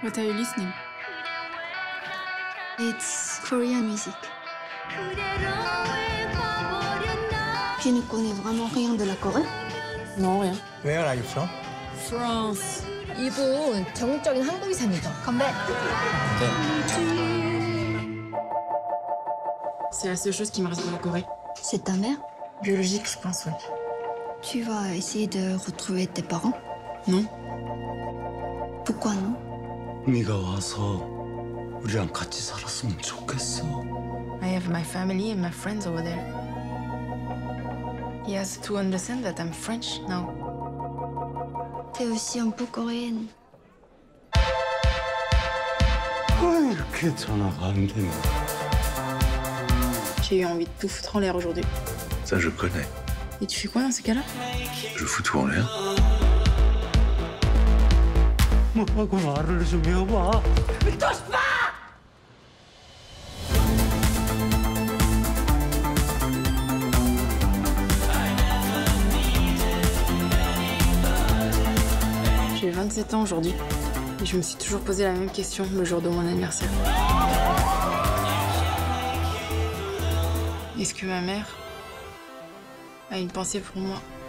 What are you listening? It's Korean music. Je ne connais vraiment rien de la Corée. Non, rien. Where are you from? France. 이분 전국적인 한국이상이죠. Come back. C'est la seule chose qui me reste de la Corée. C'est ta mère? Biologique, je pense, oui. Tu vas essayer de retrouver tes parents? Non. Pourquoi non? 네가 와서 우리랑 같이 살았으면 좋겠어. I have my family and my friends over there. He has to understand that I'm French now. T'es aussi un peu coréenne. 왜 이렇게 전화가 안 되냐? J'ai eu envie de tout foutre en l'air aujourd'hui. Ça, je connais. Et tu fais quoi dans ces cas-là? Je fous tout en l'air. 뭐라고 말을 좀 해봐. J'ai 27 ans aujourd'hui. Et je me suis toujours posé la même question le jour de mon anniversaire. Est-ce que ma mère a une pensée pour moi?